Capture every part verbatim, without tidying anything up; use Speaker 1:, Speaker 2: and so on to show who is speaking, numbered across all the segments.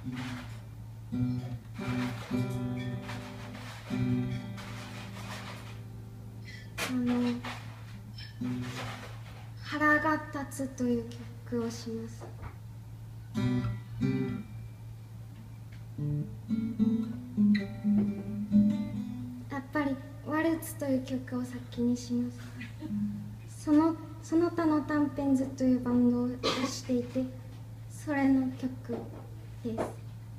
Speaker 1: あの腹が立つという曲をします。やっぱりワルツという曲を先にします。そのその他の短編図というバンドを出していて、それの曲です。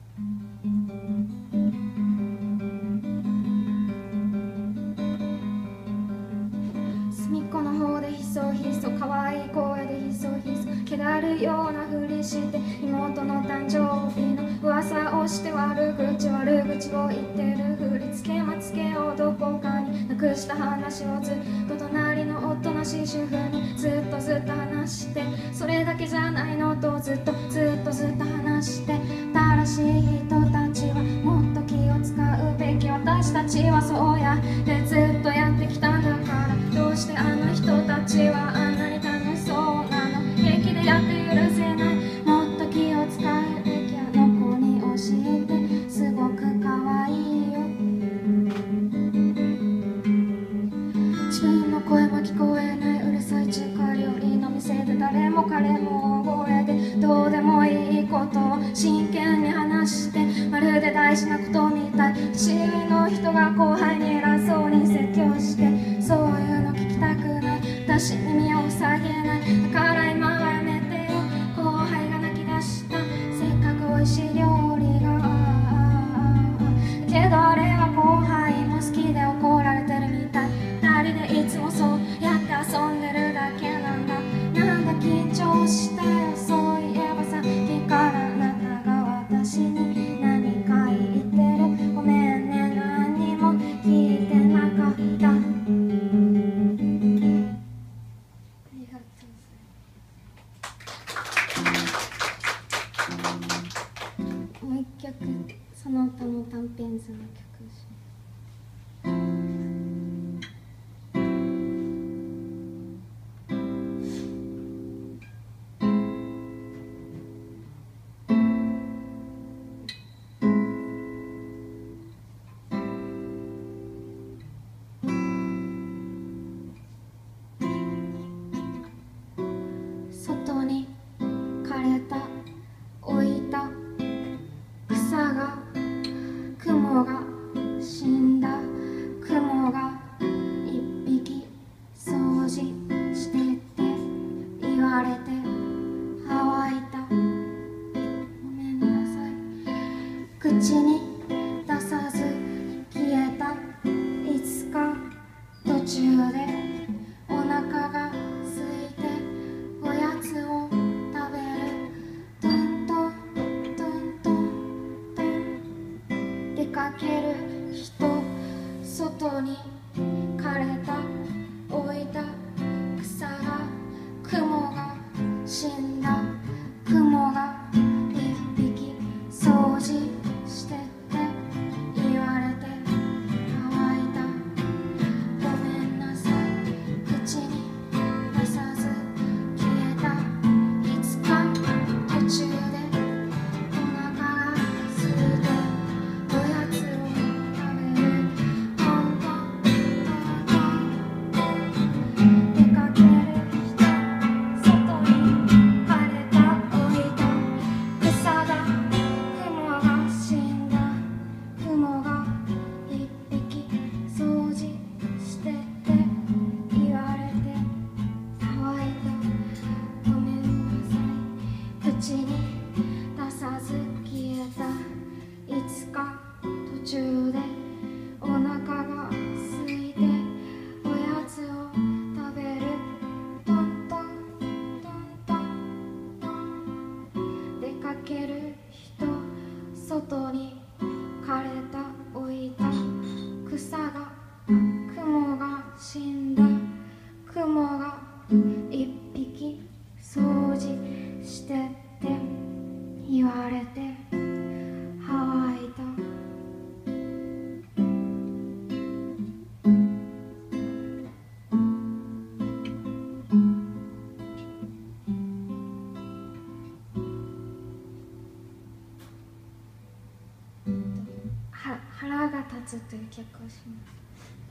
Speaker 1: 隅っこの方でひそひそ可愛い声でひそひそけだるようなふりして妹の誕生日の噂をして悪口悪口を言ってる振り付けまつけをどこかになくした話をずっと隣のおとなしい主婦にずっとずっと話して、それだけじゃないのとずっとずっとずっと話して、新しい人たちはもっと気を使うべき、私たちはそうやってずっとやってきたんだから、どうしてあの人たちはあんなに楽しそうなの、平気でやって許せない、もっと気を使うべき、あの子に教えて、すごく可愛いよ、自分の声も聞こえないうるさい中華料理の店で誰も彼も大声でどうでもいいことを真剣に話して、まるで大事なことみたい、年上の人が後輩に偉そうに説教して、そういうの聞きたくない、私に耳を塞げない、だから今はやめてよ、後輩が泣き出した、せっかく美味しい料理が、けどあれは後輩も好きで怒られてるみたい、二人でいつもそうやって遊んでるだけなんだ、なんだ緊張したよ、そういえばさっきからあなたが私に何か言ってる、ごめんね何にも聞いてなかった、ありがとうございます。もう一曲その他の短編図の曲をします。外に枯れた置いた草が、雲が死んだ、雲が一匹掃除してって言われて乾いた、ごめんなさい、口に出さず消えた、いつか途中でお腹が空いておやつを食べる、トントントントントン、出かける人、外に枯れた置いた草が、雲が死んだ、雲が一匹掃除してって言われて乾いた、ごめんなさい、口に出さず消えた、いつか途中でお腹が空いておやつを食べる、トントントントン、出かける人、外に枯れた置いた草が、雲が死んだ、雲が一匹掃除してって言われて乾いた、ごめんなさい、口に出さず消えた、いつか途中でお腹が空いておやつを食べる、トントントントントン、出かける人、外に枯れた置いた草が、雲が死んだ、雲が一匹掃除してって言われて乾いた。 腹が立つ」という曲をします。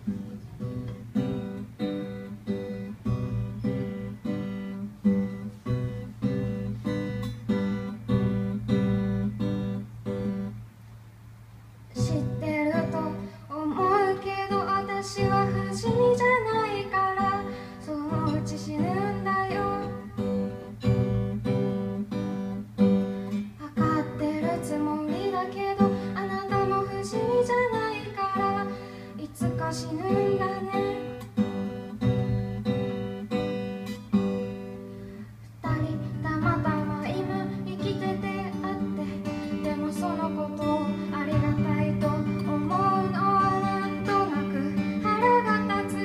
Speaker 1: 知ってると思うけど私は不死身じゃないからそのうち死ぬんだよ。分かってるつもりだけどあなたも不死身じゃないからいつか死ぬんだね。二人たまたま今生きててあってでもそのことをありがたいと思うのはなんとなく腹が立つ。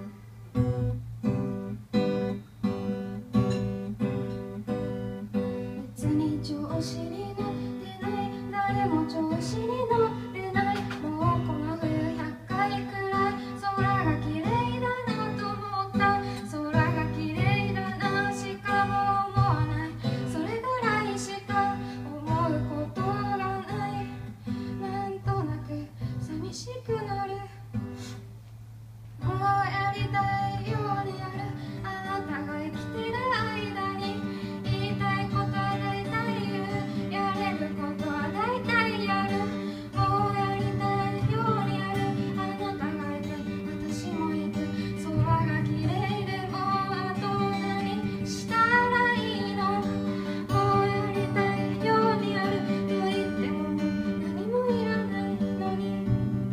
Speaker 1: 別に調子に乗ってない誰も調子に乗ってないもうこの冬ひゃっかいくらい空が綺麗だなと思った空が綺麗だなしかも思わないそれぐらいしか思うことがないなんとなく寂しくなるもうやりたいようにやるあなたが生きてる間に言いたいことは大体言うやれることは大体やるもうやりたいようにやるあなたがいて私もいて空が綺麗でもうあと何したらいいのもうやりたいようにやると言ってももう何もいらないのに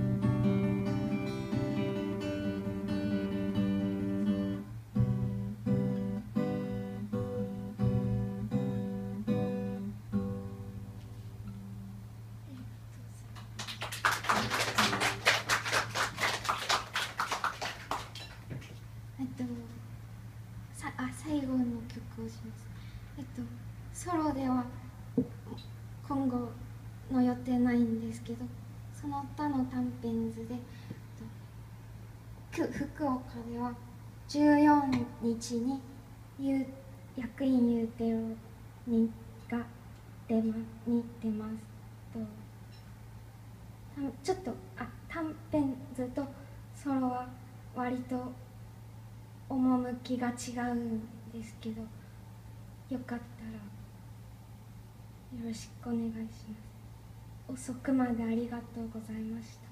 Speaker 1: えっとさあ最後の曲をします。えっとソロでは今後の予定ないんですけどその他の短編図で、えっと、福岡ではじゅうよっかにゆ役員ゆうてろにが出まに出ますとちょっとあ短編図とソロは割と趣が違うんですけどよかったらよろしくお願いします。遅くまでありがとうございました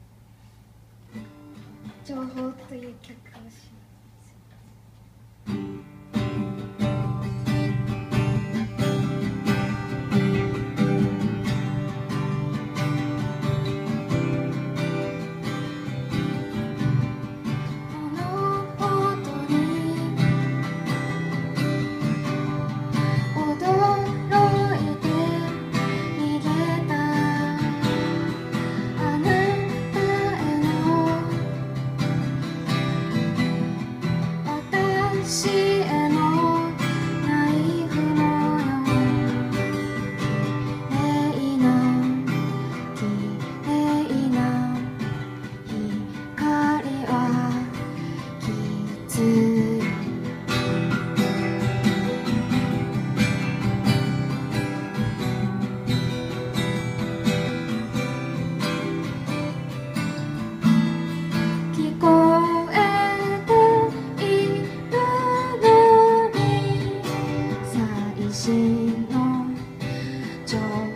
Speaker 1: 。情報という曲をします。最新の情報